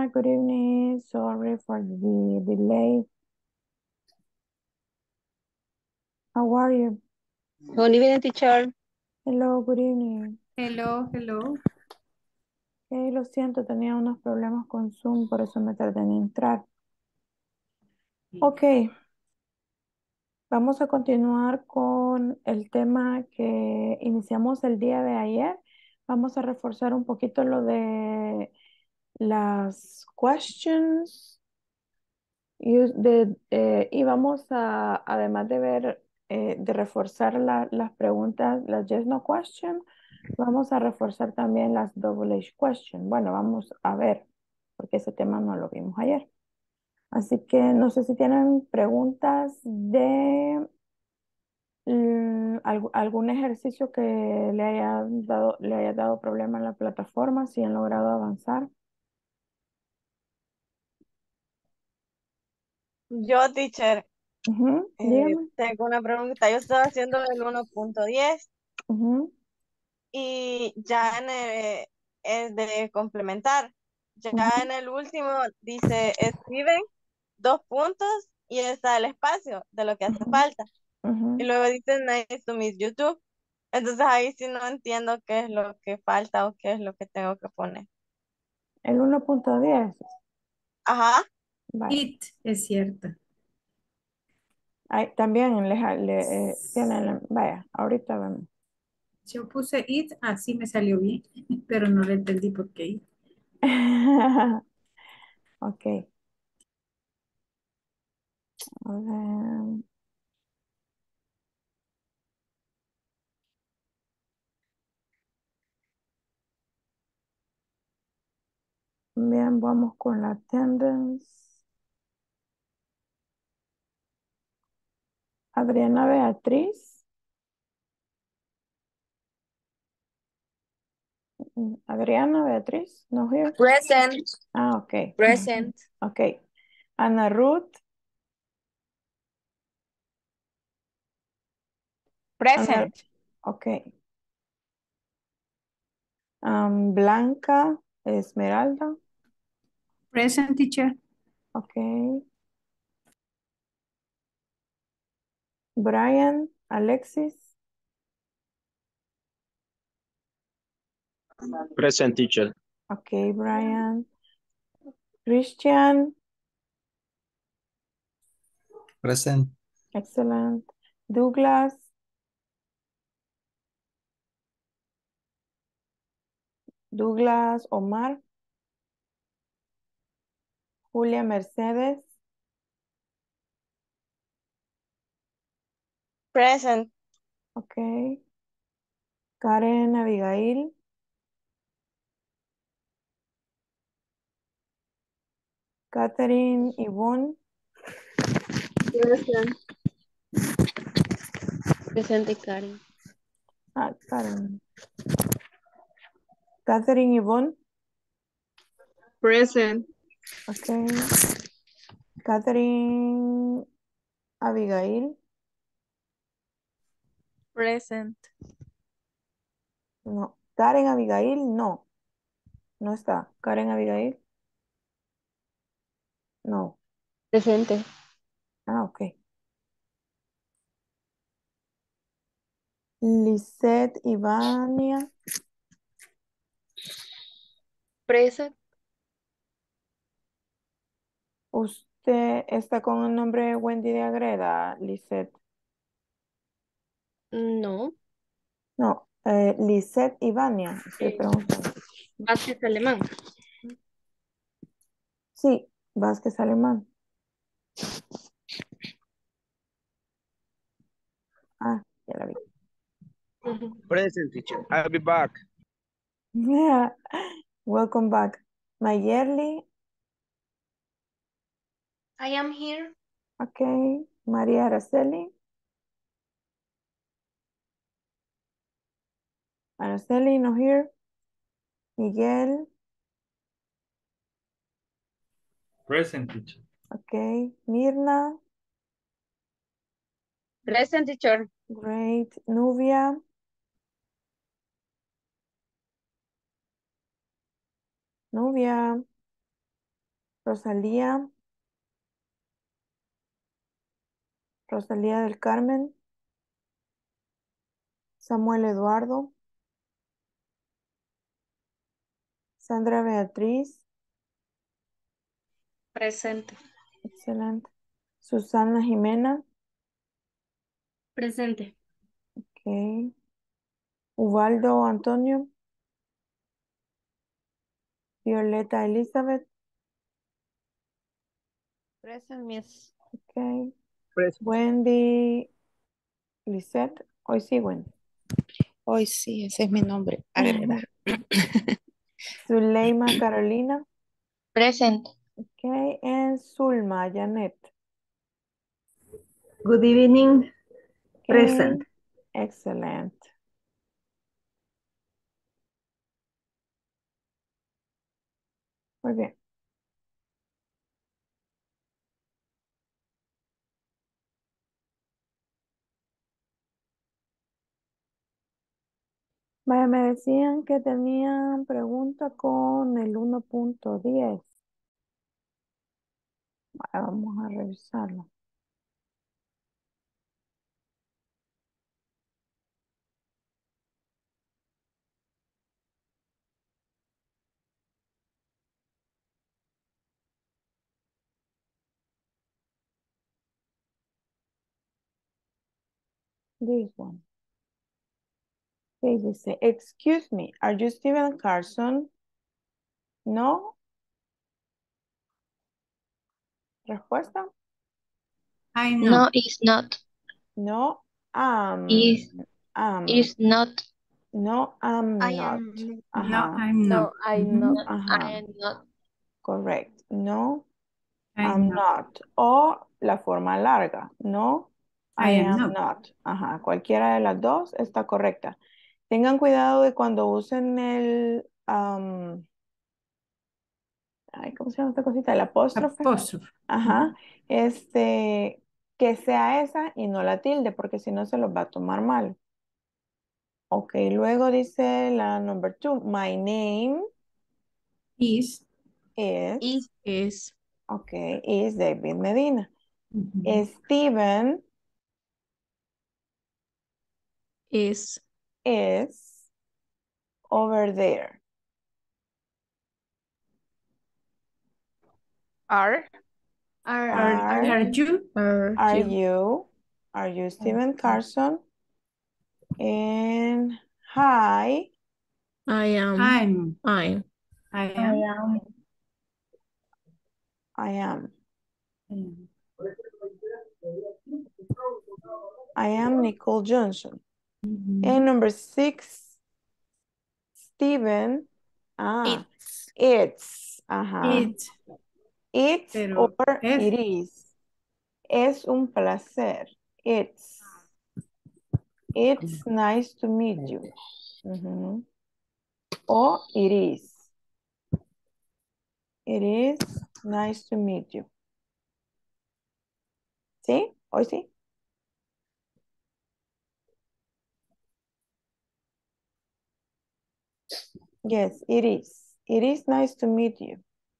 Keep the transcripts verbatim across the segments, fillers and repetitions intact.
Nubia, good evening. Sorry for the delay. How are you? Good evening, teacher. Hello, good evening. Hello, hello. Okay, lo siento, tenía unos problemas con Zoom, por eso me tardé en entrar. Ok, vamos a continuar con el tema que iniciamos el día de ayer. Vamos a reforzar un poquito lo de las questions y, de, eh, y vamos a, además de ver, eh, de reforzar la- las preguntas, las yes no question, vamos a reforzar también las double H question. Bueno, vamos a ver, porque ese tema no lo vimos ayer. Así que no sé si tienen preguntas de mm, algu- algún ejercicio que le haya dado, le haya dado problema en la plataforma, si han logrado avanzar. Yo, teacher, Ujú, eh, dígame. tengo una pregunta. Yo estoy haciendo el uno punto diez Ujú, y ya en el- es de complementar. Ya ujú, en el último dice, escriben dos puntos y está el espacio de lo que hace ujú, falta. ujú. Y luego dice, nice to meet you too. Entonces ahí sí no entiendo qué es lo que falta o qué es lo que tengo que poner. El uno punto diez. Ajá, Vaya. It es cierto. Ahí también le, ja- le, eh, tienen, vaya, ahorita vemos. Yo puse it, así me salió bien, pero no le entendí por qué it. Ok. A ver. Bien, vamos con la attendance. Adriana Beatriz. Mm, Adriana Beatriz, no here. present, Ah, ok. present, Ok. Ana Ruth. Ana, present, ok. Am, Blanca Esmeralda. Present teacher. Ok. Brian Alexis. Present teacher. Ok, Brian. Christian. Present. Excellent. Douglas. Douglas Omar. Julia Mercedes. present, Ok. Karen Abigail. Catherine Yvonne. present, presente Karen. Ah, Karen. Catherine Yvonne. Present, Ok. Catherine Abigail. present, No. Karen Abigail, no. No está. Karen Abigail. No. presente, Ah, ok. Lisette Ivania. present, Usted está con el nombre Wendy de Agreda, Lisette. no, No, eh, Lisette Ivania, estoy eh, preguntando. Vázquez Alemán, Sí, Vázquez Alemán. Ah, ya la vi. ujú. Present teacher. I'll be back. Welcome back. Mayerly, I am here, ok. María Araceli. Araceli, no here. Miguel, Present teacher. ok. Mirna, present teacher, great. Nubia, Nubia, Rosalía. Rosalía del Carmen. Samuel Eduardo. Sandra Beatriz. Presente. Excelente. Susana Jimena. Presente. Ok. Ubaldo Antonio. Violeta Elizabeth. Present, Miss. Ok. Present. Wendy Lisette. Hoy sí, Wendy. Hoy sí, ese es mi nombre. Agreda. Zuleima Carolina. Present. Ok. And Zulma Janet. Good evening. Ok. Present. Excellent. Muy bien. Vaya, me decían que tenían pregunta con el uno punto diez. Vaya, vamos a revisarlo. This one. Okay, dice, excuse me, are you Steven Carson? No. Respuesta. I know. No, it's not. No. Um. Is Um. is not. No, I'm I not. am not. No, Ajá. I'm No, not. I'm Mhm. not. Ajá. I am not. Correct. No, I'm I'm not. not. O la forma larga. No, I I am am not. not. Ajá. Cualquiera de las dos está correcta. Tengan cuidado de cuando usen el, am, ay, ¿cómo se llama esta cosita? El apóstrofe. Apostrophe. Ajá. Este, que sea esa y no la tilde, porque si no se los va a tomar mal. Ok, luego dice la number two. My name Is. is, Is Is ok, is David Medina. Mhm. Steven is is over there. are. Are, Are, are you? are are you? you, are you Steven Carson? And hi, I am. I'm. I'm. I I am. am. I am. I am. I am Nicole Johnson. Mhm. And number six, Steven, ah, It's. it's, ajá, It. it's Pero or es. it is. Es un placer. It's. It's nice to meet you. Ujú. O it is. It is nice to meet you. ¿Sí? ¿Hoy sí? Yes, it is. It is nice to meet you.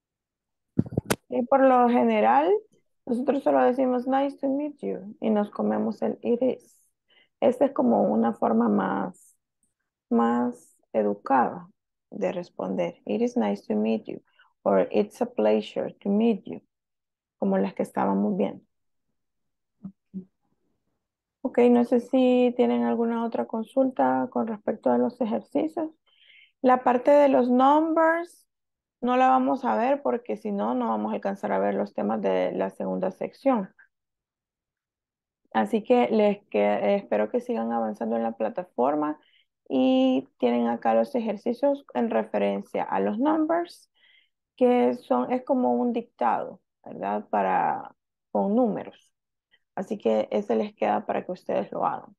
Y por lo general, nosotros solo decimos nice to meet you y nos comemos el it is. Esta es como una forma más, más educada de responder. It is nice to meet you. Or it's a pleasure to meet you. Como las que estábamos viendo. Ok, no sé si tienen alguna otra consulta con respecto a los ejercicios. La parte de los numbers no la vamos a ver porque si no, no vamos a alcanzar a ver los temas de la segunda sección. Así que les que, eh, espero que sigan avanzando en la plataforma y tienen acá los ejercicios en referencia a los numbers, que son, es como un dictado, ¿verdad? Para, con números. Así que ese les queda para que ustedes lo hagan.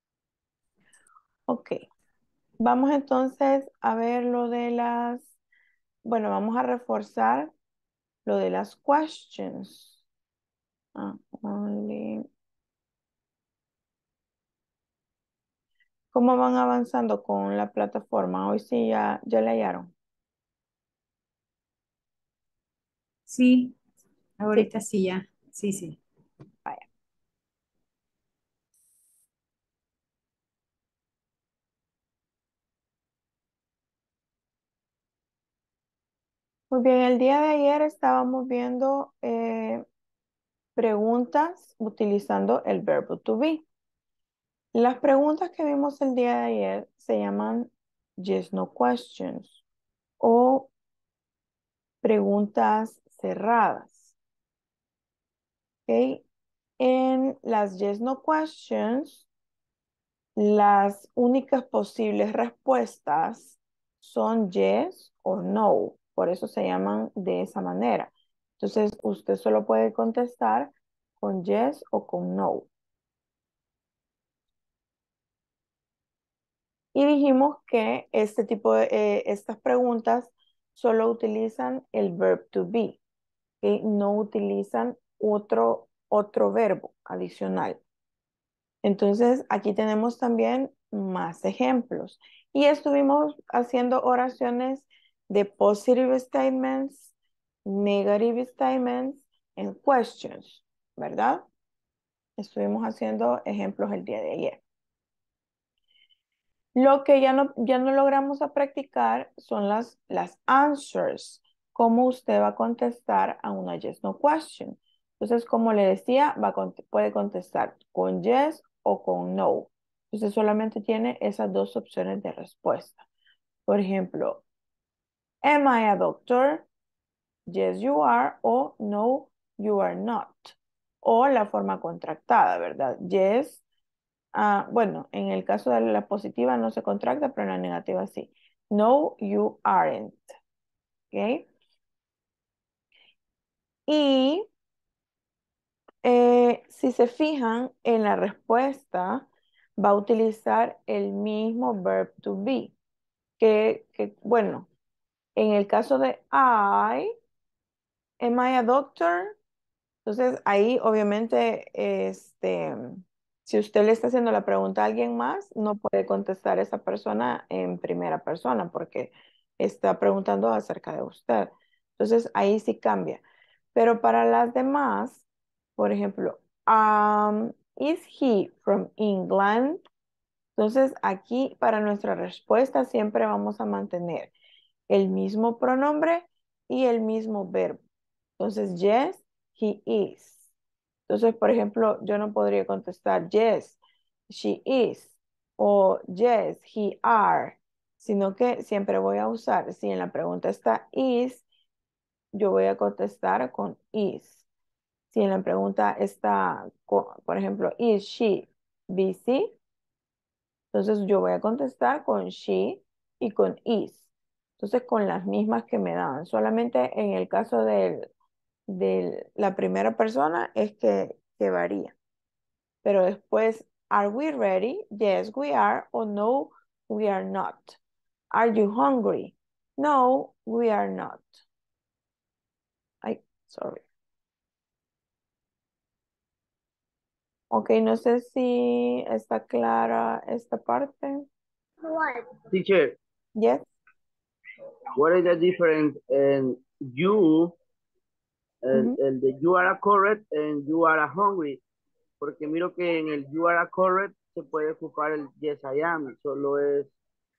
Ok. Vamos entonces a ver lo de las, bueno, vamos a reforzar lo de las questions. Ah, only. ¿Cómo van avanzando con la plataforma? Hoy sí ya, ya la hallaron. Sí, Sí, ahorita sí ya. Sí, sí. vaya. Muy bien, el día de ayer estábamos viendo eh, preguntas utilizando el verbo to be. Las preguntas que vimos el día de ayer se llaman yes, no questions o preguntas cerradas. ¿Ok? En las yes, no questions, las únicas posibles respuestas son yes o no. Por eso se llaman de esa manera. Entonces, usted solo puede contestar con yes o con no. Y dijimos que este tipo de, eh, estas preguntas solo utilizan el verb to be, que no utilizan otro, otro verbo adicional. Entonces, aquí tenemos también más ejemplos. Y estuvimos haciendo oraciones de positive statements, negative statements, and questions, ¿verdad? Estuvimos haciendo ejemplos el día de ayer. Lo que ya no, ya no logramos a practicar son las, las answers, cómo usted va a contestar a una yes, no question. Entonces, como le decía, va a cont- puede contestar con yes o con no. Usted solamente tiene esas dos opciones de respuesta. Por ejemplo, am I a doctor? Yes, you are, o no, you are not. O la forma contractada, ¿verdad? Yes. Ah, bueno, en el caso de la positiva no se contracta, pero en la negativa sí. No, you aren't. ¿Ok? Y eh, si se fijan en la respuesta, va a utilizar el mismo verb to be. Que, que, bueno, en el caso de I, am I a doctor? Entonces, ahí obviamente, este, si usted le está haciendo la pregunta a alguien más, no puede contestar esa persona en primera persona porque está preguntando acerca de usted. Entonces, ahí sí cambia. Pero para las demás, por ejemplo, um, is he from England? Entonces, aquí para nuestra respuesta siempre vamos a mantener el mismo pronombre y el mismo verbo. Entonces, yes, he is. Entonces, por ejemplo, yo no podría contestar yes, she is o yes, he are, sino que siempre voy a usar, si en la pregunta está is, yo voy a contestar con is. Si en la pregunta está, por ejemplo, is she busy? Entonces yo voy a contestar con she y con is. Entonces con las mismas que me dan. Solamente en el caso de la primera persona es que, que varía. Pero después, are we ready? Yes, we are. O no, we are not. Are you hungry? No, we are not. Ay, sorry. Ok, no sé si está clara esta parte. Teacher, Yes. what is the difference in you and, Ujú. and the you are correct and you are hungry? Porque miro que en el you are correct se puede ocupar el yes I am, solo es,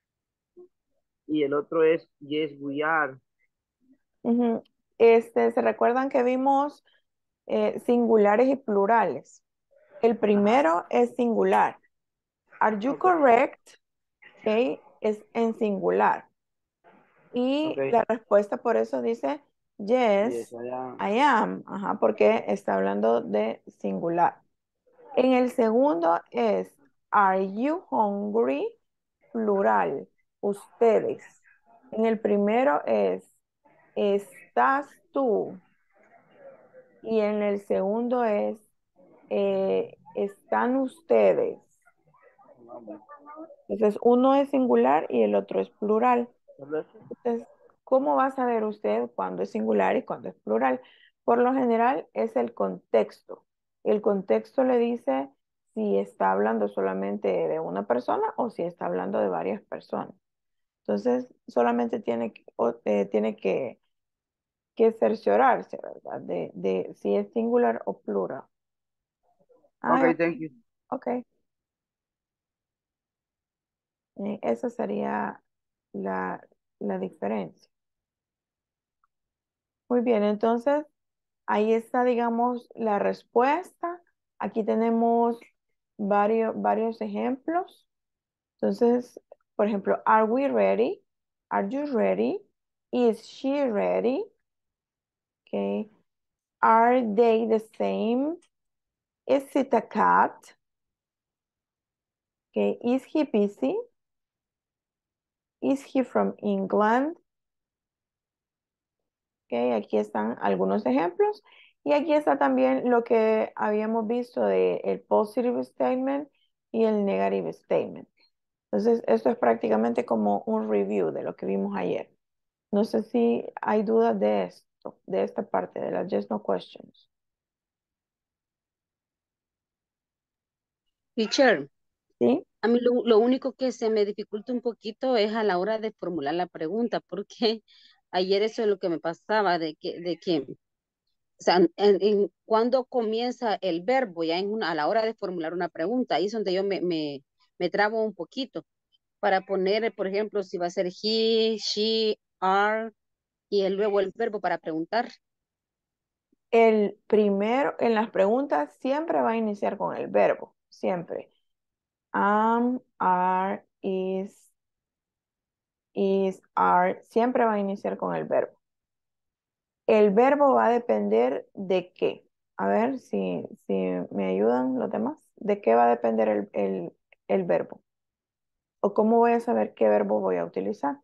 y el otro es yes we are. Ujú. Este, ¿se recuerdan que vimos eh, singulares y plurales? El primero es singular. Are you Ok, correct? Ok, es en singular. Y ok. la respuesta por eso dice Yes yes, I am. I am. Ajá, porque está hablando de singular. En el segundo es are you hungry? Plural. Ustedes. En el primero es ¿estás tú? Y en el segundo es eh, ¿están ustedes? Entonces, uno es singular y el otro es plural. Entonces, ¿cómo va a saber usted cuándo es singular y cuándo es plural? Por lo general es el contexto. El contexto le dice si está hablando solamente de una persona o si está hablando de varias personas. Entonces, solamente tiene que, o- eh, tiene que, que cerciorarse, ¿verdad? De, de si es singular o plural. Ah, Okay, thank you. ok. Eh, esa sería la, la diferencia. Muy bien, entonces ahí está, digamos, la respuesta. Aquí tenemos varios, varios ejemplos. Entonces, por ejemplo, are we ready? Are you ready? Is she ready? Okay. Are they the same? Is it a cat? Okay. Is he busy? Is he from England? Okay. Aquí están algunos ejemplos. Y aquí está también lo que habíamos visto de el positive statement y el negative statement. Entonces, esto es prácticamente como un review de lo que vimos ayer. No sé si hay dudas de esto, de esta parte, de las yes, no questions. Teacher, ¿Sí? a mí lo, lo único que se me dificulta un poquito es a la hora de formular la pregunta, porque ayer eso es lo que me pasaba, de que, de que o sea, en, en- cuando comienza el verbo, ya en una, a la hora de formular una pregunta, ahí es donde yo me, me, me trabo un poquito, para poner, por ejemplo, si va a ser he, she, are, y el- luego el verbo para preguntar. El primero, en las preguntas siempre va a iniciar con el verbo, siempre. Am, are, is, is, are, siempre va a iniciar con el verbo. El verbo va a depender de qué. A ver si, si me ayudan los demás. ¿De qué va a depender el, el, el verbo? ¿O cómo voy a saber qué verbo voy a utilizar?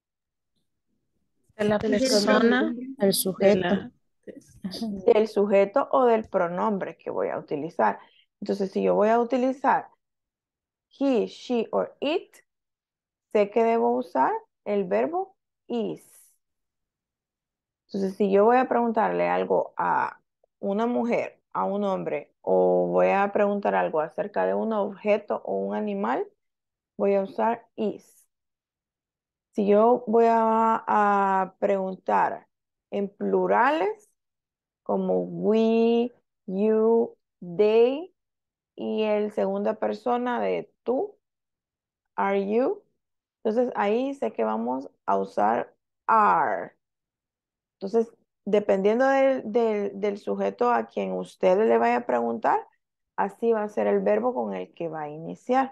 De la Del persona, pronombre. El de sujeto. la... Ajá. Del sujeto o del pronombre que voy a utilizar. Entonces, si yo voy a utilizar he, she or it, sé que debo usar el verbo is. Entonces, si yo voy a preguntarle algo a una mujer, a un hombre, o voy a preguntar algo acerca de un objeto o un animal, voy a usar is. Si yo voy a, a preguntar en plurales, como we, you, they, y el segunda persona de tú, are you. Entonces ahí sé que vamos a usar are. Entonces, dependiendo del, del, del sujeto a quien usted le vaya a preguntar, así va a ser el verbo con el que va a iniciar.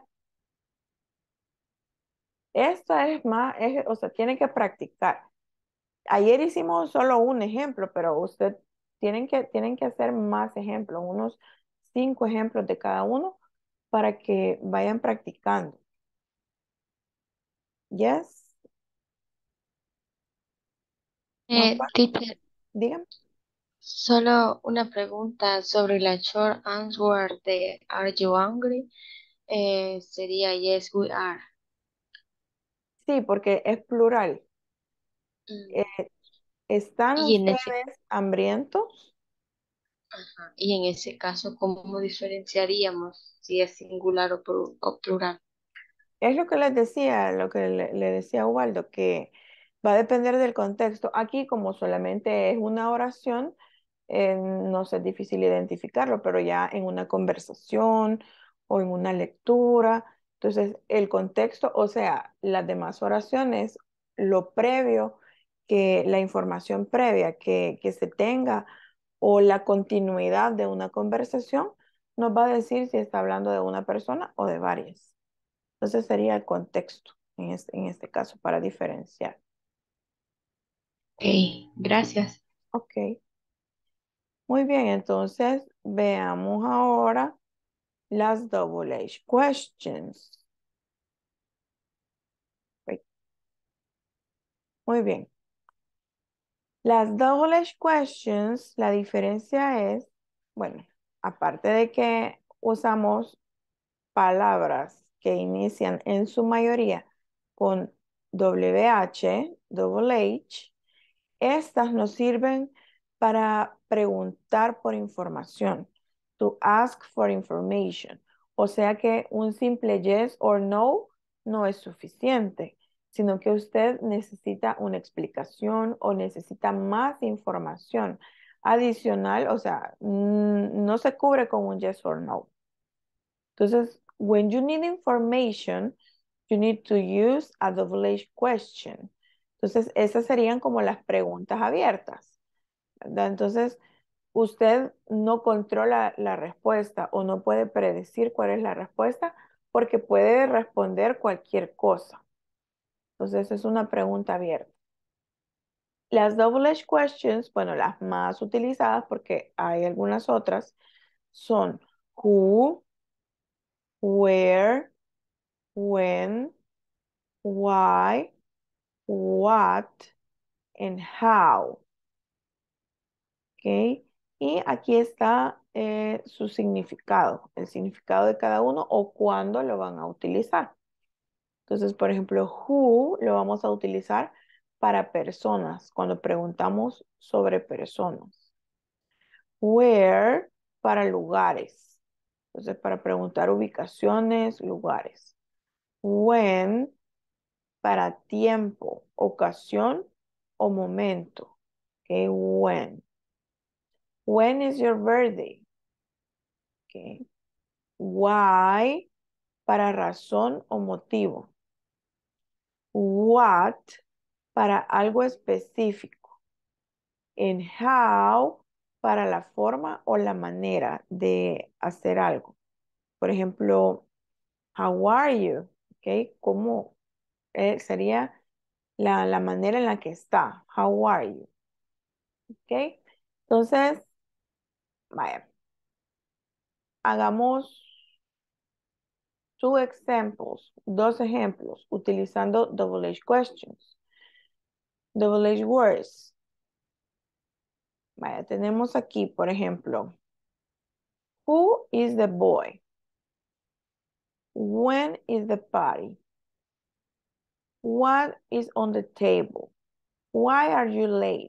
Esto es más, es- o sea, tiene que practicar. Ayer hicimos solo un ejemplo, pero usted tienen que, tienen que hacer más ejemplos, unos cinco ejemplos de cada uno para que vayan practicando. Yes, more Eh, questions? teacher, Dígame. solo una pregunta sobre la short answer de Are you hungry? Eh, sería yes, we are. Sí, porque es plural. Mm, Eh, ¿están Y en ese, ustedes hambrientos? ajá, y en ese caso, ¿cómo diferenciaríamos si es singular o, plu- o plural? Es lo que les decía, lo que le, le decía a Ubaldo, que va a depender del contexto. Aquí, como solamente es una oración, eh, no es difícil identificarlo, pero ya en una conversación o en una lectura, entonces el contexto, o sea, las demás oraciones, lo previo, que la información previa que, que se tenga o la continuidad de una conversación, nos va a decir si está hablando de una persona o de varias. Entonces sería el contexto en este, en este caso para diferenciar. Ok, gracias. Ok, muy bien, entonces veamos ahora las double H questions. Wait. Muy bien. Las double H questions, la diferencia es, bueno, aparte de que usamos palabras que inician en su mayoría con W H, double H, estas nos sirven para preguntar por información, to ask for information. O sea que un simple yes or no no es suficiente, sino que usted necesita una explicación o necesita más información adicional, o sea, mm, no se cubre con un yes or no. Entonces, when you need information, you need to use a double H question. Entonces, esas serían como las preguntas abiertas, ¿verdad? Entonces, usted no controla la respuesta o no puede predecir cuál es la respuesta porque puede responder cualquier cosa. Entonces, es una pregunta abierta. Las double H questions, bueno, las más utilizadas porque hay algunas otras, son who, where, when, why, what, and how. ¿Ok? Y aquí está eh, su significado, el significado de cada uno o cuándo lo van a utilizar. Entonces, por ejemplo, who lo vamos a utilizar para personas, cuando preguntamos sobre personas. Where para lugares. Entonces, para preguntar ubicaciones, lugares. When para tiempo, ocasión o momento. Okay, when. When is your birthday? Okay. Why para razón o motivo. What para algo específico. And how para la forma o la manera de hacer algo. Por ejemplo, how are you? Okay. ¿Cómo eh, sería la, la manera en la que está? How are you? Okay. Entonces, vaya, hagamos two examples, dos ejemplos, utilizando double H questions. Double H words. Vaya, tenemos aquí, por ejemplo, who is the boy? When is the party? What is on the table? Why are you late?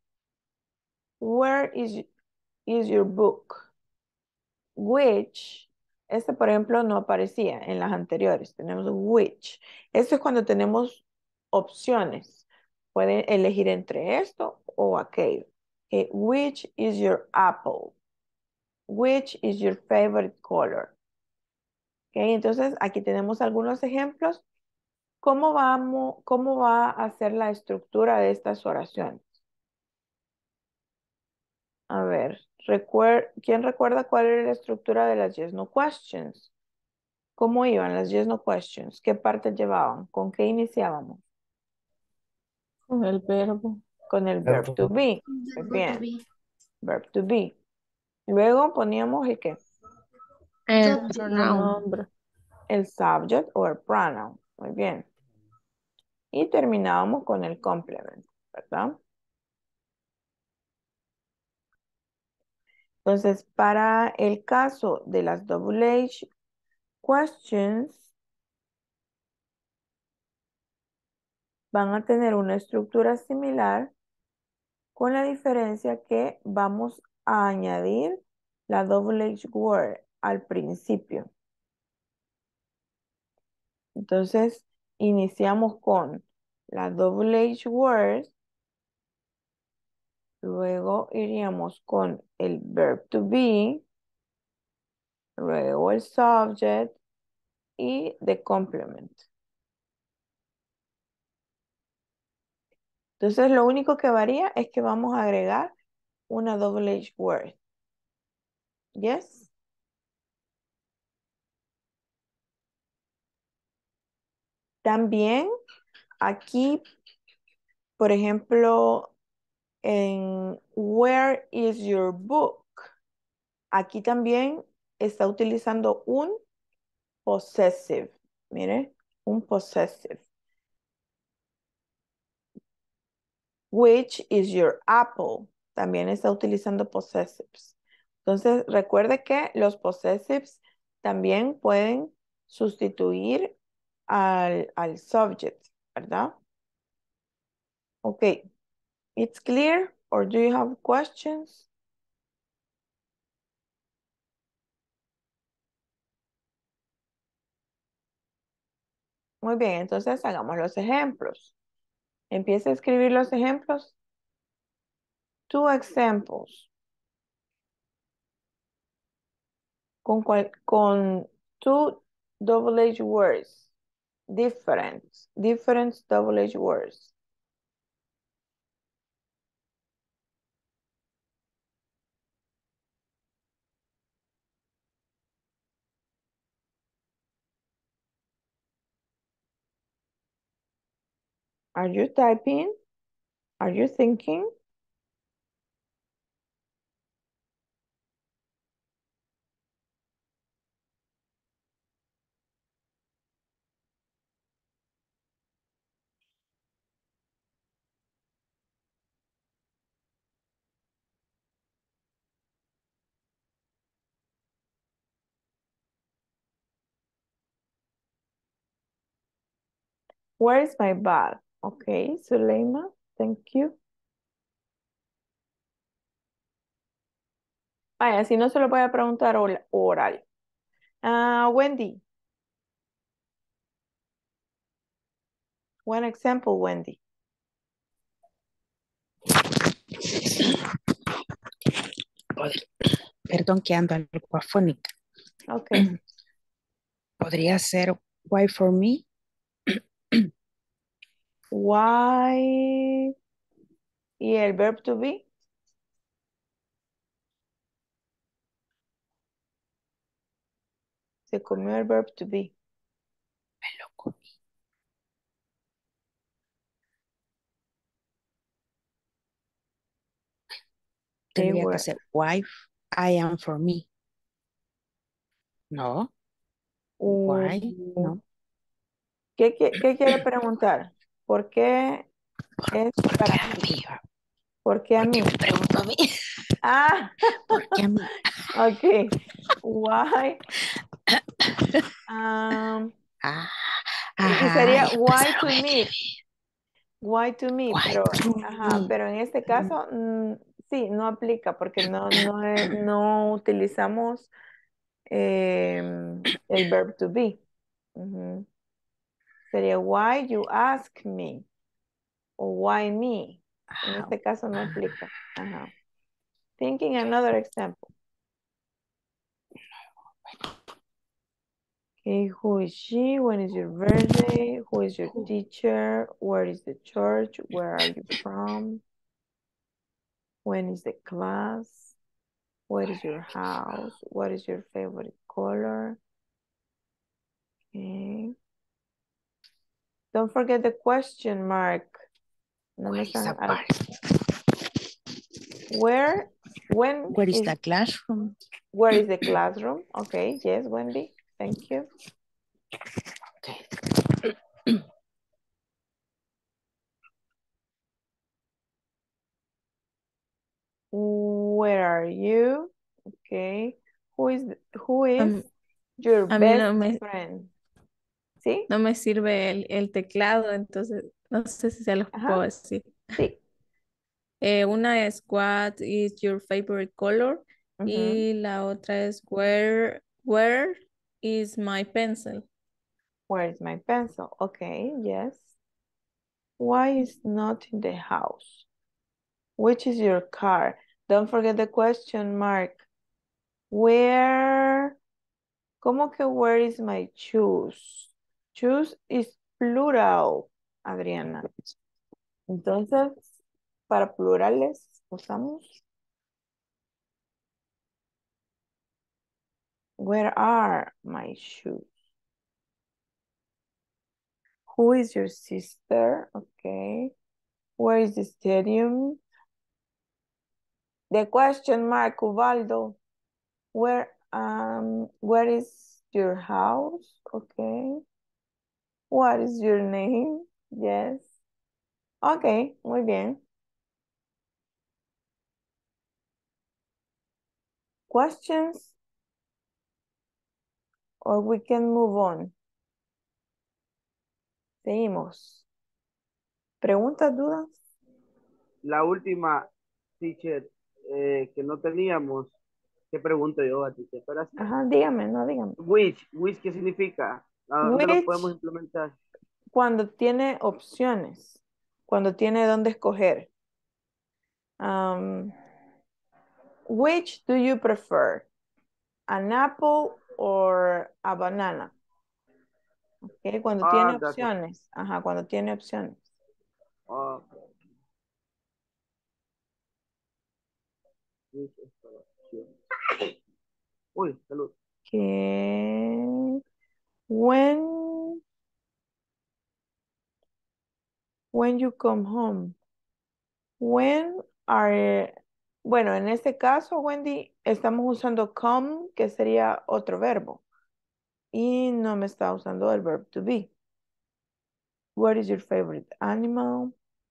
Where is, is your book? Which, este por ejemplo no aparecía en las anteriores, tenemos which. Esto es cuando tenemos opciones. Pueden elegir entre esto o aquello. Okay. Which is your apple? Which is your favorite color? Okay. Entonces aquí tenemos algunos ejemplos. ¿Cómo, vamos, ¿Cómo va a ser la estructura de estas oraciones? A ver, recuer ¿quién recuerda cuál era la estructura de las yes no questions? ¿Cómo iban las yes no questions? ¿Qué partes llevaban? ¿Con qué iniciábamos? Con el verbo. Con el verb to be. Muy bien. Verb to be. Luego poníamos el qué? El El pronoun. nombre. El subject o el pronoun. Muy bien. Y terminábamos con el complement, ¿verdad? Entonces, para el caso de las double H questions, van a tener una estructura similar con la diferencia que vamos a añadir la double H word al principio. Entonces, iniciamos con la double H word, luego iríamos con el verb to be, luego el subject y the complement. Entonces, lo único que varía es que vamos a agregar una double H word. Yes. También aquí, por ejemplo, en where is your book? Aquí también está utilizando un possessive. Mire, un possessive. Which is your apple? También está utilizando possessives. Entonces, recuerde que los possessives también pueden sustituir al, al subject, ¿verdad? Ok. It's clear? Or do you have questions? Muy bien, entonces hagamos los ejemplos. Empieza a escribir los ejemplos. Two examples. Con, cual, con two double H words. Different. Different double H words. Are you typing? Are you thinking? Where is my bag? Okay, Suleima, thank you. Vaya, si no se lo voy a preguntar ol- oral. Ah, Wendy. One example, Wendy. Pod- Perdón que ando algo afónica. Okay. Podría ser why for me. Why? ¿Y el verb to be? Se comió el verb to be. Me lo comí. They Tendría were. que ser wife I am for me. No. Why? Uh, No. ¿Qué, qué, qué quiere preguntar? ¿Por qué es ¿Por qué para a ti? mí? ¿Por qué a ¿Por qué mí? me pregunto a mí? Ah, ¿Por qué a mí? ok. Why? Um, Ah, y ajá, sería ya why empezaron to a me. escribir. Why to me, Why pero, to ajá, me? pero en este Mm, caso, mm, sí, no aplica porque no, no, es- no utilizamos em, el verb to be. Ujú. Sería why you ask me o why me. En ah, este caso no ah, aplica. Ajá. Thinking another example. Okay, who is she? When is your birthday? Who is your teacher? Where is the church? Where are you from? When is the class? What is your house? What is your favorite color? Okay. Don't forget the question mark. No me where is the están. al- park? Where? When Where is is? the classroom? Where is the classroom? Okay. Yes, Wendy. Thank you. Okay. Where are you? Okay. Who is who is Am- your A mí best no me, friend? ¿Sí? no me sirve el, el teclado, entonces no sé si se los Ajá. puedo decir. Sí. Eh, una es What is your favorite color? Ujú. Y la otra es Where, where is my pencil? Where is my pencil? Okay. Yes. Why is not in the house? Which is your car? Don't forget the question mark. Where? ¿Cómo que where is my shoes? Shoes is plural, Adriana. Entonces, para plurales usamos where are my shoes? Who is your sister? Okay. Where is the stadium? The question mark, Ubaldo. Where um where is your house? Okay. What is your name? Yes. Okay, muy bien. Questions or we can move on. Seguimos. ¿Preguntas, dudas? La última, teacher, eh, que no teníamos, ¿qué pregunto yo a ti? Espera. Ajá, dígame, no dígame. Which, which, ¿qué significa? ¿A dónde lo podemos Which, implementar? cuando tiene opciones, cuando tiene dónde escoger. Um, which do you prefer? An apple or a banana? Okay, cuando Ah, tiene that's it. opciones. Ajá, cuando tiene opciones. Okay. Which is the option? Uy, salud. Okay. When, when you come home. When are, bueno, en este caso, Wendy, estamos usando come, que sería otro verbo. Y no me está usando el verb to be. What is your favorite animal?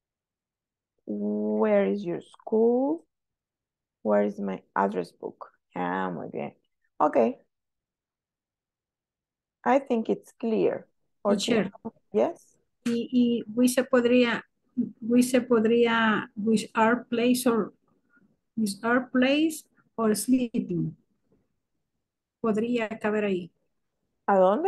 Where is your school? Where is my address book? Ah, muy bien. Okay. I think it's clear. Or Teacher, yes? y, y we se podría, we se podría, with our place or, with our place or sleeping. Podría caber ahí. ¿A dónde?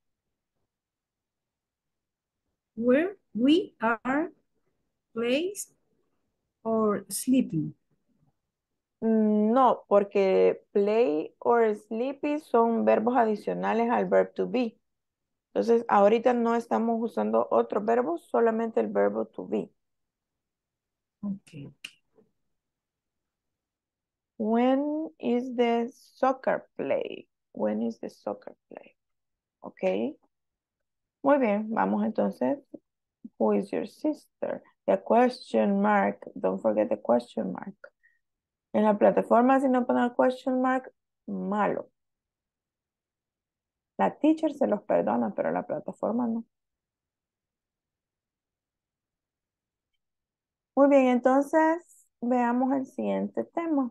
Where we are placed or sleeping. Mm, No, porque play or sleepy son verbos adicionales al verb to be. Entonces, ahorita no estamos usando otros verbos, solamente el verbo to be. Okay. When is the soccer play? When is the soccer play? Ok. Muy bien, vamos entonces. Who is your sister? The question mark. Don't forget the question mark. En la plataforma, si no ponen question mark, malo. La teacher se los perdona, pero la plataforma no. Muy bien, entonces veamos el siguiente tema.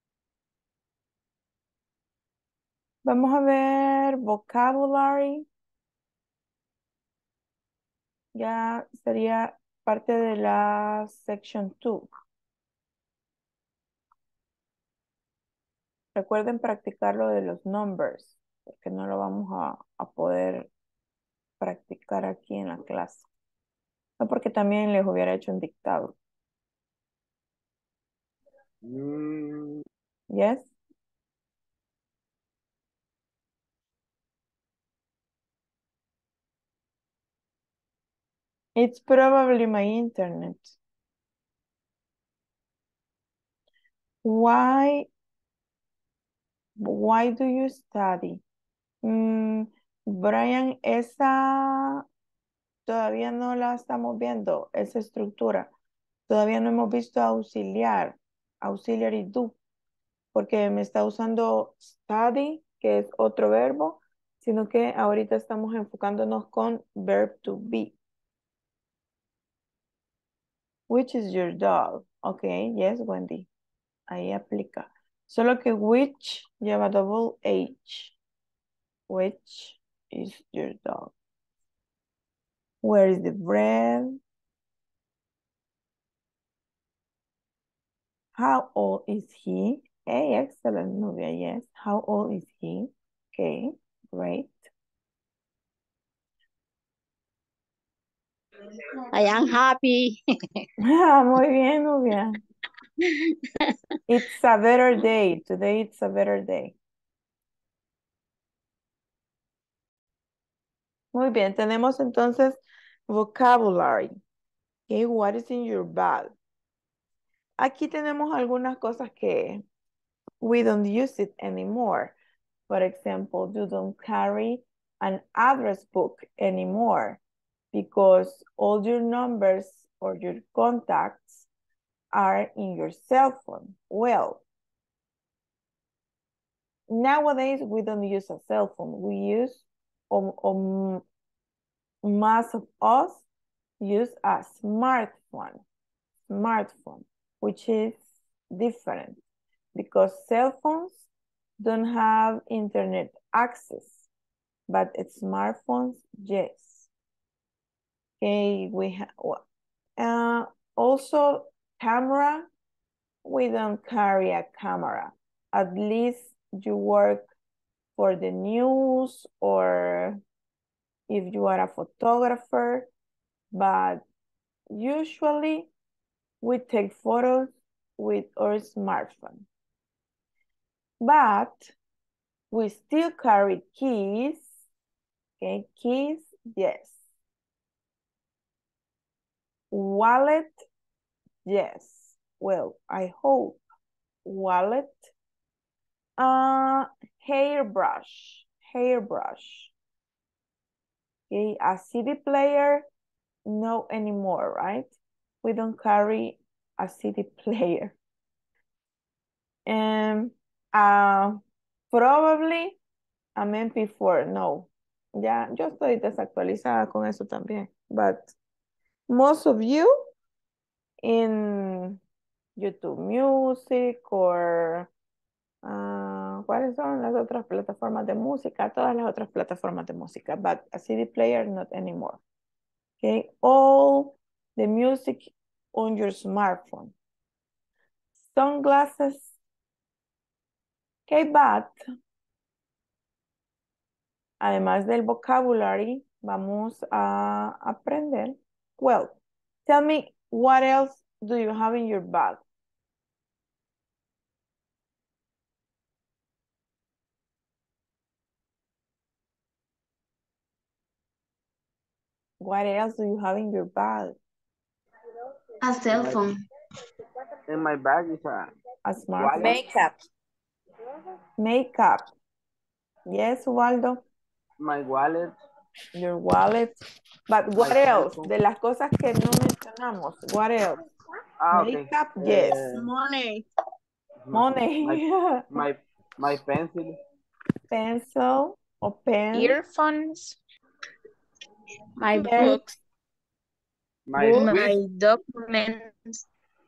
Vamos a ver vocabulary. Ya sería parte de la section two. Recuerden practicar lo de los numbers, porque no lo vamos a, a poder practicar aquí en la clase. No, porque también les hubiera hecho un dictado. Mm, Yes? It's probably my internet. Why, why do you study? Mm, Brian, esa todavía no la estamos viendo, esa estructura. Todavía no hemos visto auxiliar, auxiliary do, porque me está usando study, que es otro verbo, sino que ahorita estamos enfocándonos con verb to be. Which is your dog? Ok, yes, Wendy. Ahí aplica. Solo que which lleva double H. Which is your dog? Where is the bread? How old is he? Hey, excellent, Nubia, yes. How old is he? Okay, great. I am happy. Ah, muy bien, Nubia. It's a better day. Today it's a better day. Muy bien, tenemos entonces vocabulary. Okay, what is in your bag? Aquí tenemos algunas cosas que we don't use it anymore. For example, you don't carry an address book anymore because all your numbers or your contacts are in your cell phone. Well, nowadays we don't use a cell phone. We use, um, um, most of us use a smartphone, smartphone, which is different because cell phones don't have internet access, but smartphones, yes. Okay, we have, uh, also camera, we don't carry a camera. At least you work for the news or if you are a photographer, but usually we take photos with our smartphone. But we still carry keys. Okay, keys, yes. Wallet, yes. Well, I hope. Wallet. Uh, hairbrush, hairbrush. Okay, a C D player, no anymore, right? We don't carry a C D player. And uh, probably an M P four, no. Ya, yo estoy desactualizada con eso también. But most of you in YouTube Music or uh, ¿cuáles son las otras plataformas de música? Todas las otras plataformas de música, but a C D player, not anymore. Okay, all the music on your smartphone. Sunglasses. Okay, but además del vocabulary, vamos a aprender. Well, tell me, what else do you have in your bag? What else do you have in your bag? A cell phone. In my bag is a A smartphone. Makeup. Makeup. Yes, Waldo. my wallet, Your wallet. But what My else? cell phone. De las cosas que no mencionamos. What else? ah, okay. Makeup, yes. Eh, Money. Money. My, my, my pencil, Pencil or pen. Earphones. My Pen. books. my Book. quiz, My documents.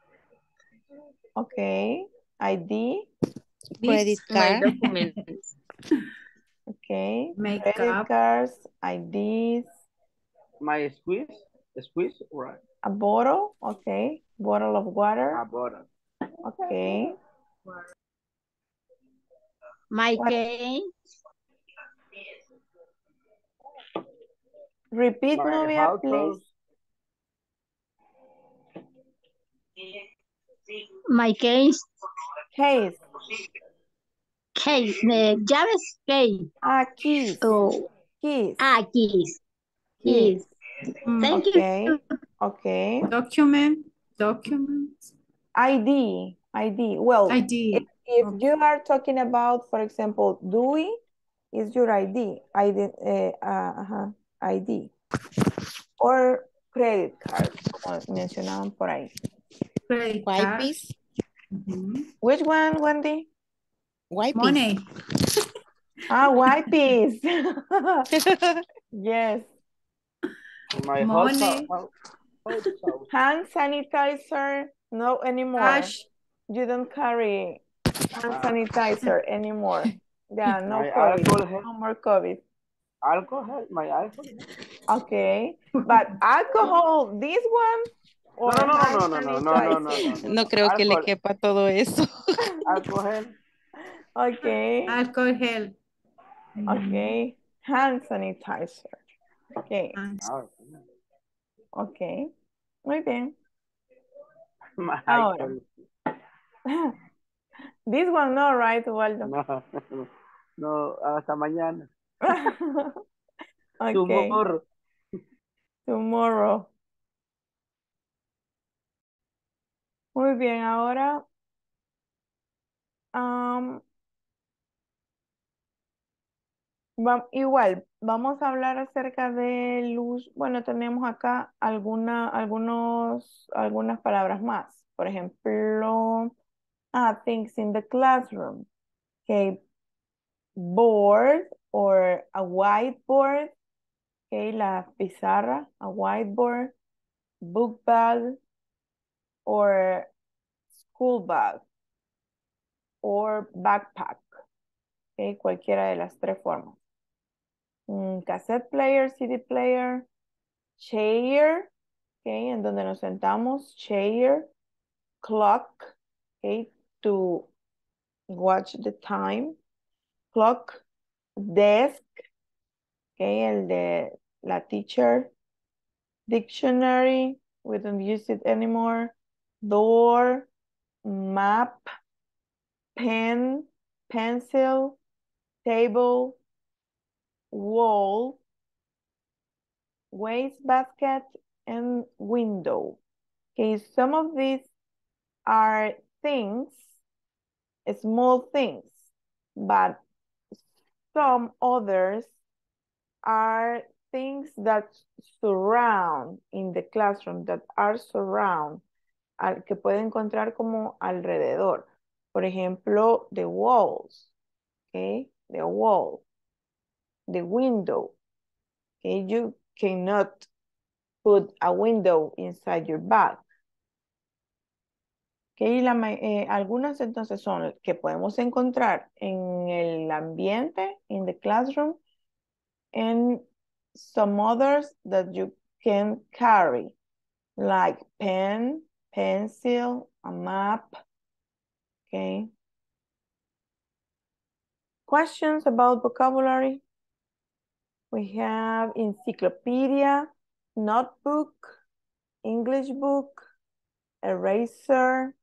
Okay. I D. Credit My card. documents. Okay. Makeup. Credit cards. I Ds. my squeeze, squeeze, right? A bottle. Okay. Bottle of water. A bottle. Okay. My What? cane. Repeat, My Novia, house please. clothes, My case. Case. Case. The llaves case. Ah, keys. Oh. Keys. Ah, keys. Keys. Keys. Mm, Thank Okay. you. Okay. Document, documents, I D. I D. Well, if, I D. if Okay. you are talking about, for example, Dewey, is your I D. I D, uh, uh, uh, I D. Or credit card, como mencionaban por ahí. Credit card. Wipes. Mhm. Which one, Wendy? Wipes. Money. Ah, wipes. Yes. my hot Money. sauce, hot sauce, Hand sanitizer, no anymore. Cash. You don't carry hand Ah. sanitizer anymore. Yeah, no my COVID. alcohol, gel- No more COVID. alcohol, my alcohol. Okay. But alcohol, this one No, or no, no, hand no, no, no, no, no, no, no, sanitizer? no, No creo que le alcohol, quepa todo eso. alcohol, Okay. Alcohol. Mhm. Okay. Hand sanitizer. Okay. And ah, Okay. Muy bien. my Ahora. alcohol. This one no, right, Waldo? No, no, hasta mañana. Okay. Tomorrow. Tomorrow. Muy bien, ahora um, va- igual vamos a hablar acerca del uso. Bueno, tenemos acá alguna, algunos, algunas palabras más. Por ejemplo, ah, things in the classroom. Okay, board or a whiteboard. Okay, la pizarra, a whiteboard, book bag, or school bag, or backpack. Okay, cualquiera de las tres formas. Mm, cassette player, C D player, chair, okay, en donde nos sentamos, chair, clock, okay, to watch the time, clock, desk, okay, el de la teacher. Dictionary, we don't use it anymore. Door, map, pen, pencil, table, wall, wastebasket, and window. Okay, some of these are things, small things, but some others are things that surround in the classroom, that are surround, al, que puede encontrar como alrededor. Por ejemplo, the walls, okay, the wall, the window, okay, you cannot put a window inside your bag. Okay, la, eh, algunas entonces son que podemos encontrar en el ambiente, in the classroom, and some others that you can carry, like pen, pencil, a map, okay. Questions about vocabulary? We have encyclopedia, notebook, English book, eraser.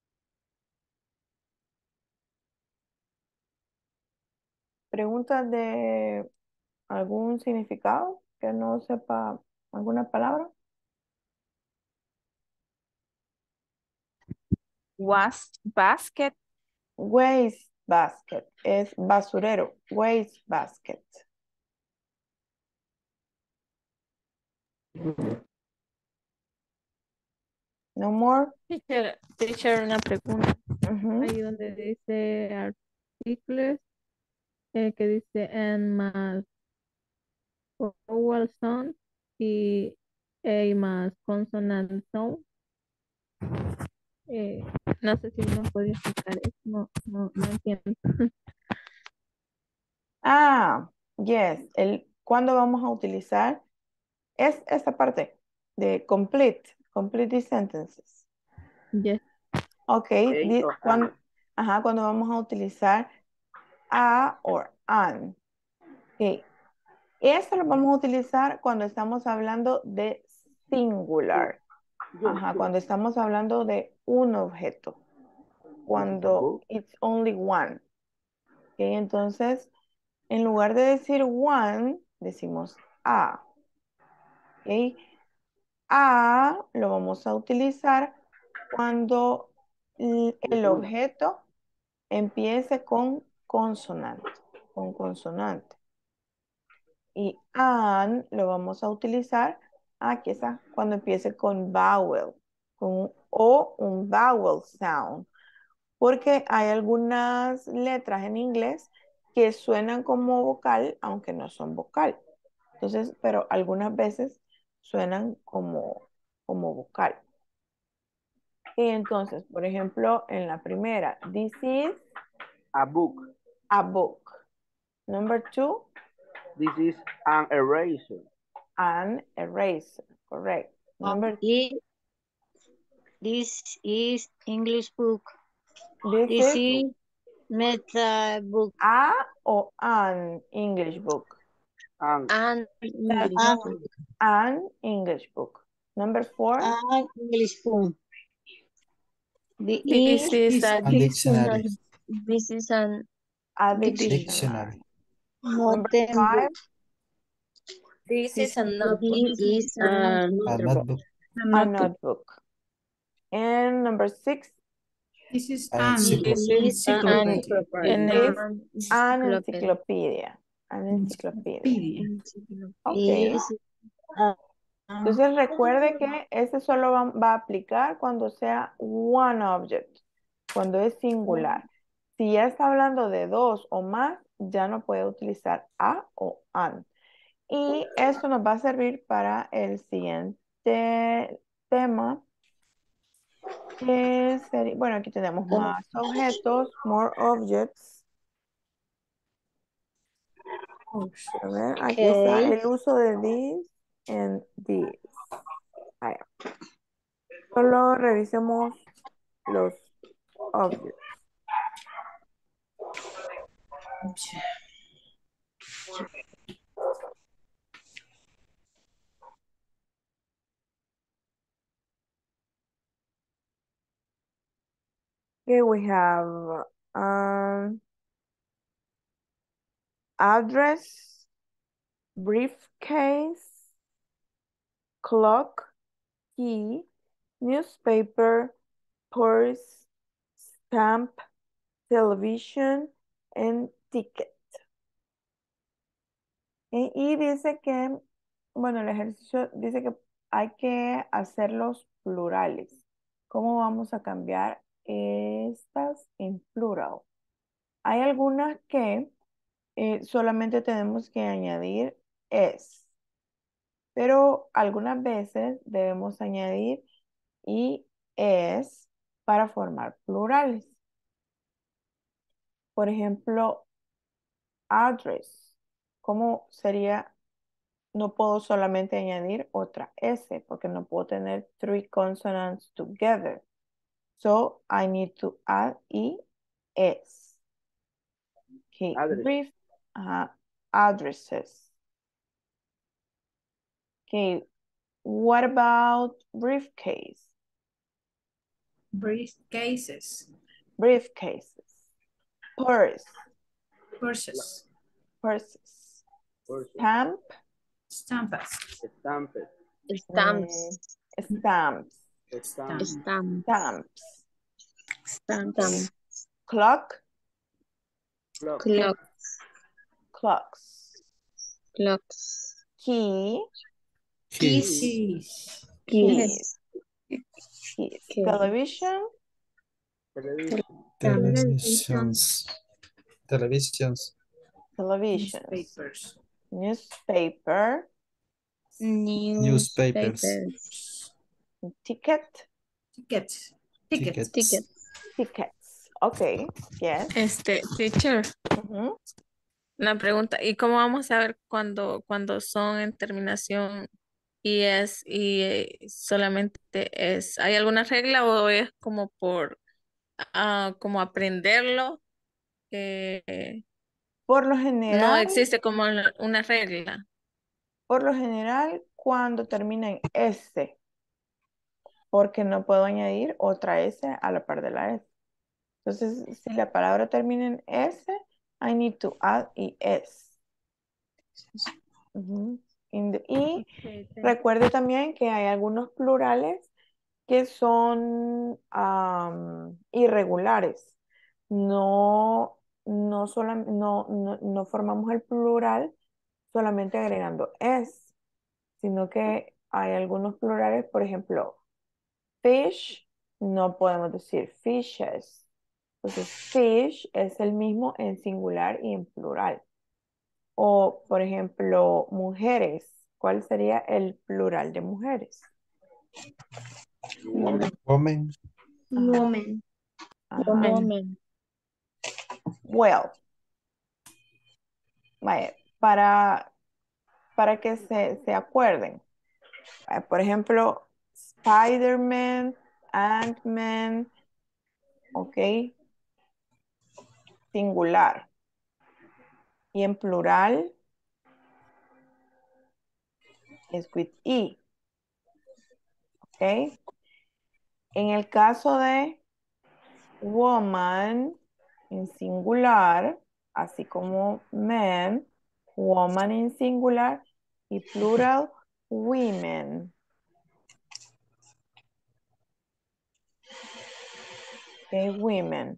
¿Preguntas de algún significado que no sepa alguna palabra? Was basket. Waste basket es basurero. Waste basket. No more. Teacher, teacher, una pregunta. Uh-huh. Ahí donde dice articles, eh, que dice en más vowel sound y A más consonant sound. Eh, no sé si me puede explicar eso, no, no, no entiendo. Ah, yes. El, ¿cuándo vamos a utilizar? Es esta parte de complete, complete these sentences. Yes. Ok, Okay, di- or cuando, an. ajá, cuando vamos a utilizar a o an. Ok, esto lo vamos a utilizar cuando estamos hablando de singular. Yo, Ajá, yo. cuando estamos hablando de un objeto. Cuando it's only one. Ok, entonces, en lugar de decir one, decimos a. Ok, a lo vamos a utilizar cuando l- el objeto empiece con consonante, con consonante. Y an lo vamos a utilizar, aquí está, cuando empiece con vowel, con o un vowel sound. Porque hay algunas letras en inglés que suenan como vocal, aunque no son vocal. Entonces, pero algunas veces suenan como, como vocal. Y entonces, por ejemplo, en la primera, this is A book. a book. Number two, This is an eraser. an eraser. Correct. Number Y- This is English book. this This is is meta book. a o an English book. An. An English An, book. An English book. Number four, an English book. The This is is a A dictionary. dictionary. This is an a dictionary. dictionary. Dictionary. Number modern five, book. This This is a notebook. This is a A notebook. notebook. A a notebook. notebook. And number six, This is An an encyclopedia. This is an encyclopedia. En is el, an encyclopedia. encyclopedia. An encyclopedia. Encyclopedia. Encyclopedia. Ok. This is a, Entonces recuerde que este solo va, va a aplicar cuando sea one object, cuando es singular. Si ya está hablando de dos o más, ya no puede utilizar a o an. Y esto nos va a servir para el siguiente tema. Que sería, bueno, aquí tenemos más objetos, more objects. A ver, aquí está okay. el uso de this and this. Ahí. Solo revisemos los objects. Okay, we have um, address, briefcase, clock, key, newspaper, purse, stamp, television, and ticket. Y, y dice que, bueno, el ejercicio dice que hay que hacer los plurales. ¿Cómo vamos a cambiar estas en plural? Hay algunas que eh, solamente tenemos que añadir es, pero algunas veces debemos añadir y es para formar plurales. Por ejemplo, address. ¿Cómo sería? No puedo solamente añadir otra S porque no puedo tener three consonants together. So I need to add E S. Okay, Address. brief uh, addresses. Okay, what about briefcase? Briefcases. Briefcases. Purse. Purses. Purses. Purses. Stamp. Stampas. Stamps. Stamps. eh, stamps. Stamps. Stamp. Stamps. Stamps. Clock. Clock. Clock. Clocks. Clocks. Key. Keys. Keys. Keys. Keys. Key. Television. Television. Televisions. Televisions. Televisions. Newspapers. Newspaper. Newspapers. Ticket. Tickets. Tickets. Tickets. Tickets. Okay. Yes. Este, teacher, Ujú. una pregunta. ¿Y cómo vamos a ver cuando, cuando son en terminación y es y eh, solamente es? ¿Hay alguna regla o es como por ah, como aprenderlo? Eh, Por lo no general, existe como una una regla. por lo general, cuando termina en S, porque no puedo añadir otra S a la par de la S. Entonces, si la palabra termina en S, I need to add es. Ujú. In the- y Okay, thank- recuerde también que hay algunos plurales que son am, irregulares. No, no, solam- no, no, no formamos el plural solamente agregando es, sino que hay algunos plurales, por ejemplo, fish, no podemos decir fishes. Entonces, fish es el mismo en singular y en plural. O, por ejemplo, mujeres. ¿Cuál sería el plural de mujeres? Woman. Woman. Woman. Ajá. Woman. Well. Vaya, para, para que se, se acuerden. Vaya, por ejemplo, Spider-Man, Ant-Man, ok, singular. Y en plural es with E, ok. En el caso de woman, en singular, así como man, woman en singular y plural, women. Okay, women.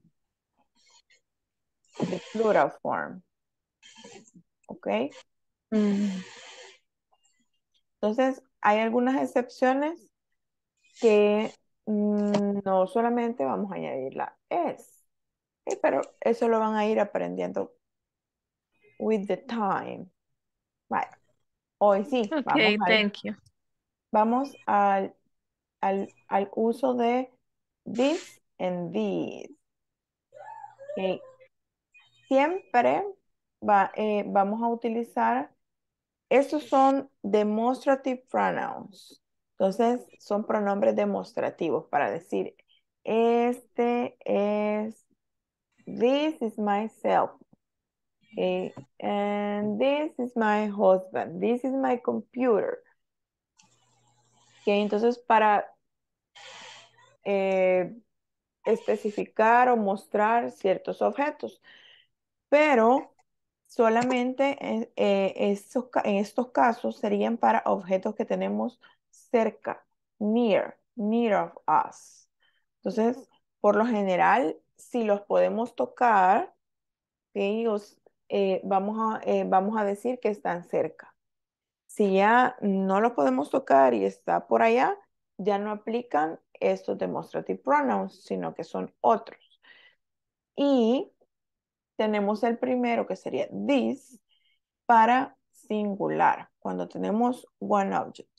The plural form. Ok. Mm. Entonces, hay algunas excepciones que mm, no solamente vamos a añadir la es, ¿ok? Pero eso lo van a ir aprendiendo with the time. Vale. Hoy sí, vamos Okay, al, thank you. vamos al, al, al uso de this and these. Ok. Siempre va, eh, vamos a utilizar, estos son demonstrative pronouns. Entonces, son pronombres demostrativos para decir, este es, this is myself. Okay, and this is my husband. This is my computer. Okay, entonces para eh, especificar o mostrar ciertos objetos, pero solamente en, eh, estos, ca- en estos casos serían para objetos que tenemos cerca, near, near of us. Entonces, por lo general, si los podemos tocar, ¿sí? Os- eh, vamos a, eh, vamos a decir que están cerca. Si ya no los podemos tocar y está por allá, ya no aplican estos demonstrative pronouns, sino que son otros. Y tenemos el primero que sería this para singular, cuando tenemos one object.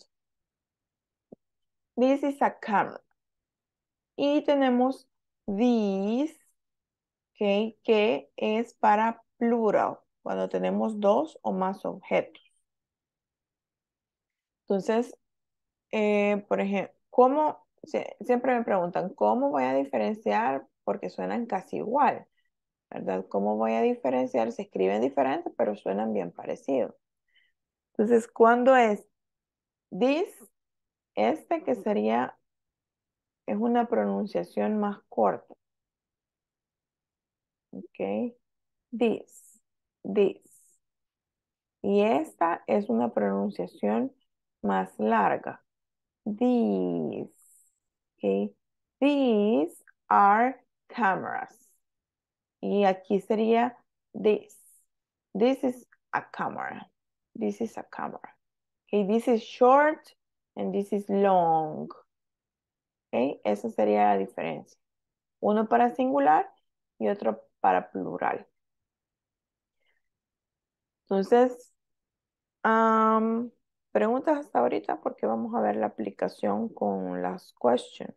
This is a camera. Y tenemos these, okay, que es para plural, cuando tenemos dos o más objetos. Entonces, eh, por ejemplo, ¿cómo? Sie- siempre me preguntan, ¿cómo voy a diferenciar? Porque suenan casi igual, ¿verdad? ¿Cómo voy a diferenciar? Se escriben diferentes, pero suenan bien parecidos. Entonces, ¿cuándo es this? Este que sería, es una pronunciación más corta. ¿Ok? This, this. Y esta es una pronunciación más larga. These. ¿Ok? These are cameras. Y aquí sería this. This is a camera. This is a camera. Okay, this is short and this is long. Okay, esa sería la diferencia. Uno para singular y otro para plural. Entonces, am, preguntas hasta ahorita porque vamos a ver la aplicación con las questions.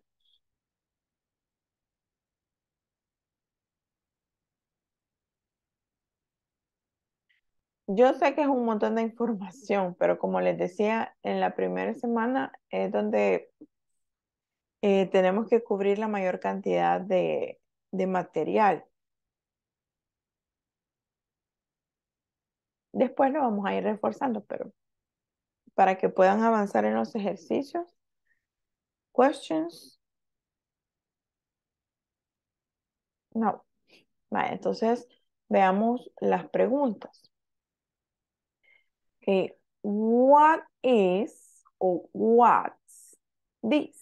Yo sé que es un montón de información, pero como les decía, en la primera semana es donde eh, tenemos que cubrir la mayor cantidad de, de material. Después lo vamos a ir reforzando, pero para que puedan avanzar en los ejercicios. Questions? No. Vale, entonces veamos las preguntas. Okay. What is o what's this?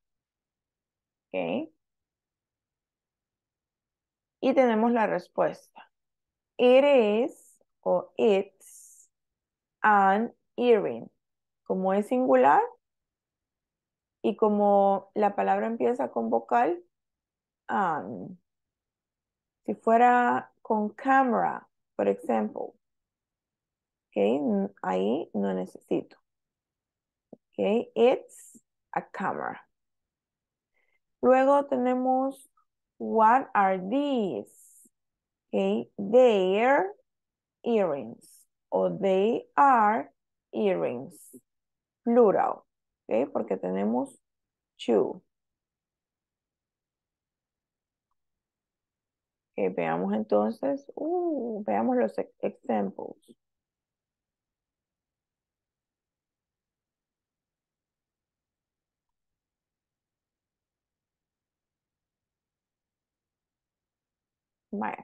Okay. Y tenemos la respuesta. It is o it's an earring. Como es singular y como la palabra empieza con vocal, an. Si fuera con camera, por ejemplo, okay, n- ahí no necesito. Okay, it's a camera. Luego tenemos what are these? Okay, they're earrings o they are earrings. Plural. Okay, porque tenemos two. Okay, veamos entonces, uh, veamos los e- examples. Vaya.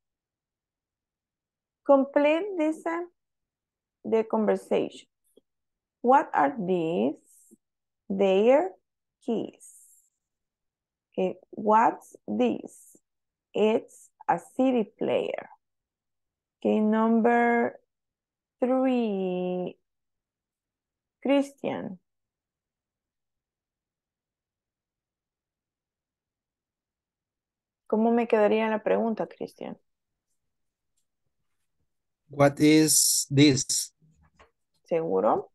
Complete this, uh, the conversation. What are these? Their keys. Okay, what's this? It's a C D player. Okay, number three. Christian. ¿Cómo me quedaría la pregunta, Christian? What is this? ¿Seguro?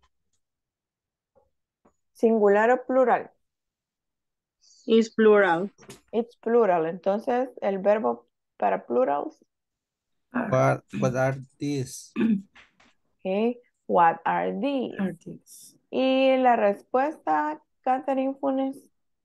¿Singular o plural? Is plural. It's plural. Entonces, el verbo para plurals. What, what are these? Okay. What are these? Are these? Y la respuesta, Catherine Funes.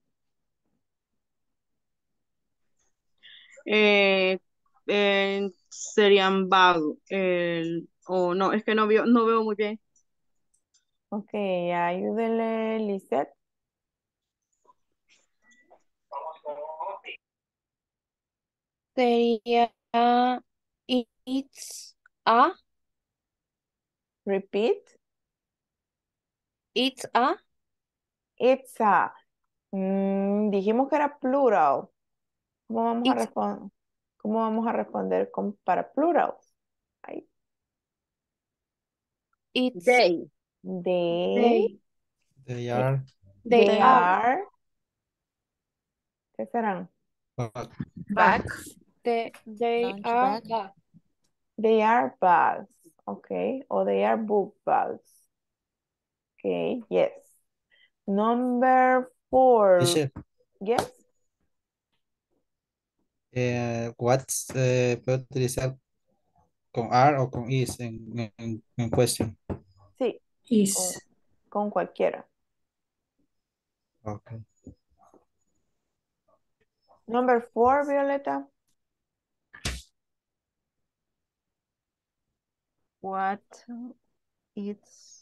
Eh, eh, serían vago. El, o no, es que no veo, no veo muy bien. Ok, ayúdele, Lisette. sería it's a, Repeat. it's a, It's a. Mm, dijimos que era plural. ¿Cómo vamos a it's, responder? ¿Cómo vamos a responder con, para plural? Ay, it's, They. They, They eh, are they they are are, ¿qué serán? back. Back. the, they Lunch are bag. back. They are bags, okay? Or they are book bags. Okay, yes. Number four. Teacher, Yes. eh, what's, eh, puedo utilizar con are o con is en, en, en question. Sí, Is. con, con cualquiera. Okay. Number four, Violeta. What is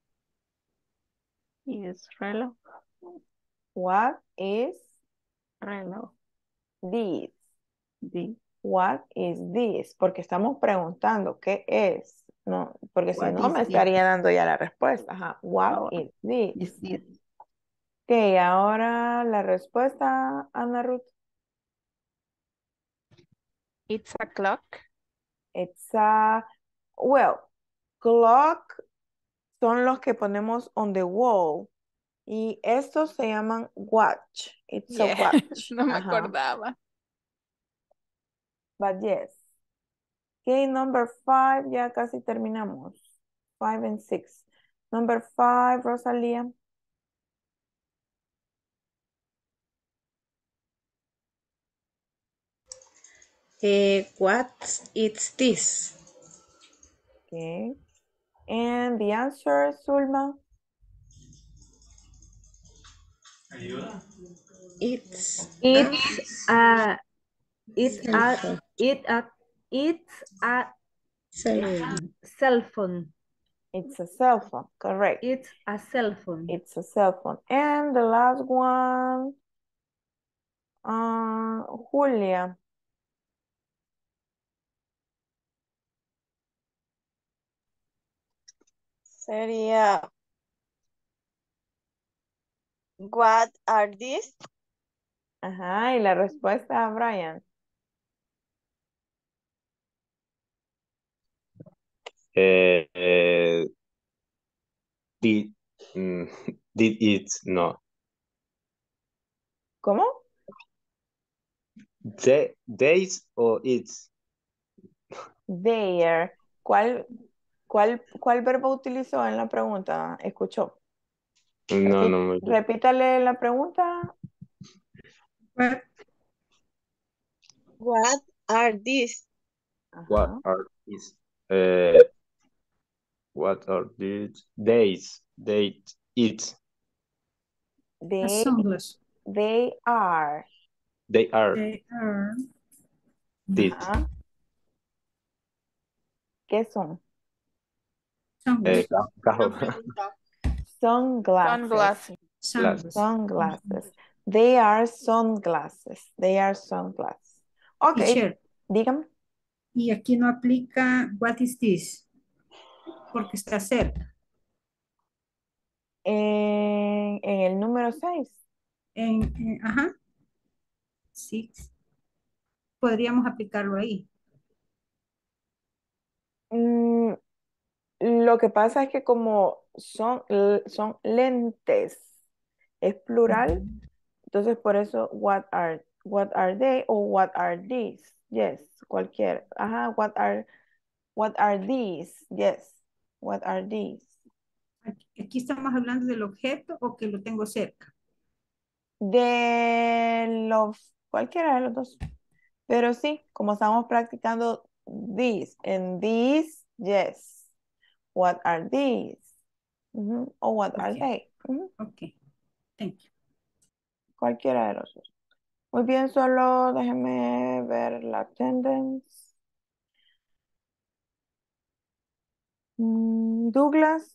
is reloj? What is Reloj. this? Di. What is this? Porque estamos preguntando qué es. No, porque si What no is me this? estaría dando ya la respuesta. Ajá. What Oh, is this? is this? Ok, ahora la respuesta, Ana Ruth. It's a clock. It's a, well, clock son los que ponemos on the wall. Y estos se llaman watch. It's a Yes, watch. no me Ajá. acordaba. But yes. Okay, number five, ya casi terminamos. Five and six. Number five, Rosalía. Eh, what is this? Okay. And the answer, Zulma. It's It's a it's cell a phone. it a it's a Cell eh, phone. cell phone. It's a cell phone, correct. It's a cell phone. It's a cell phone. And the last one, uh, Julia. Sería, what are these? Ajá, y la respuesta, Brian. Eh, eh, did, mm, did it, no. ¿Cómo? The, days or it's. There. ¿Cuál, cuál, cuál verbo utilizó en la pregunta? ¿Escuchó? No, Repi- no me. repítale la pregunta. What, What are these? What Ajá. are these? Uh, what are these days? Date it. a They, sunglass. they are. They are They are did. Ajá. ¿Qué son? Eh, sunglass. ca- cajo. Sunglasses. Sunglasses. Sunglass. Sunglasses. They are sunglasses. They are sunglasses. Ok, Teacher, dígame. y aquí no aplica what is this, porque está cerca. En, en el número seis. En, en- ajá. Sí. Podríamos aplicarlo ahí. Mm, lo que pasa es que como son, l- son lentes, es plural, entonces por eso what are, what are they o what are these? Yes, cualquier. Ajá, what are, what are these? Yes, what are these? Aquí, aquí estamos hablando del objeto o que lo tengo cerca. De los, cualquiera de los dos. Pero sí, como estamos practicando these, and these, yes. What are these? Ujú, o what are Ok. they? Ujú, Ok. Thank you. cualquiera de los dos. Muy bien, solo déjenme ver la attendance. Mm, Douglas,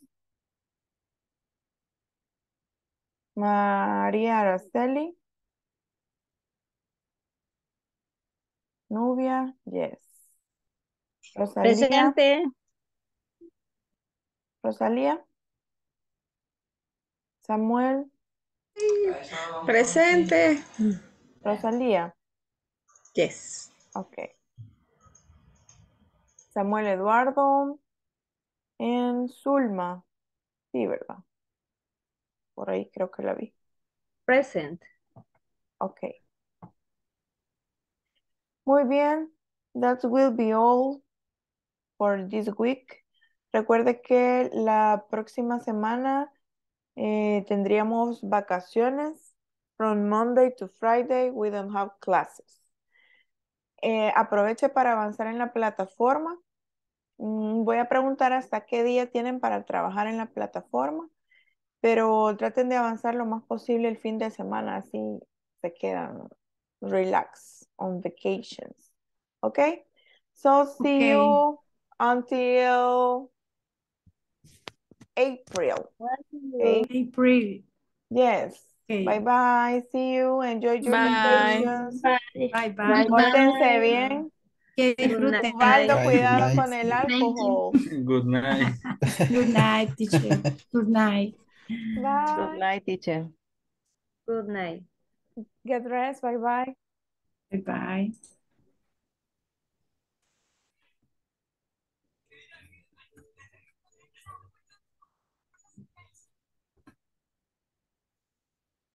María Araceli, Nubia, yes. Rosalía, Presente. Rosalía, Samuel, Presente. Rosalía, Yes. ok. Samuel Eduardo, en Zulma, sí, ¿verdad? Por ahí creo que la vi. Present. Ok. Muy bien. That will be all for this week. Recuerde que la próxima semana eh, tendríamos vacaciones. From Monday to Friday, we don't have classes. Eh, aproveche para avanzar en la plataforma. Mm, voy a preguntar hasta qué día tienen para trabajar en la plataforma, pero traten de avanzar lo más posible el fin de semana, así se quedan relax on vacations. Okay? So see Okay. you until April. Okay? April. Yes. Okay. Bye bye. See you. Enjoy your Bye. vacations. Bye. Bye bye. Bye Pórtense bye. bien. Que Good disfruten. Osvaldo, Bye, good cuidado night. con el alcohol. Good night. Good night, teacher. Good night. Good Bye. night, teacher. Good night. Get rest. Bye bye. Bye bye.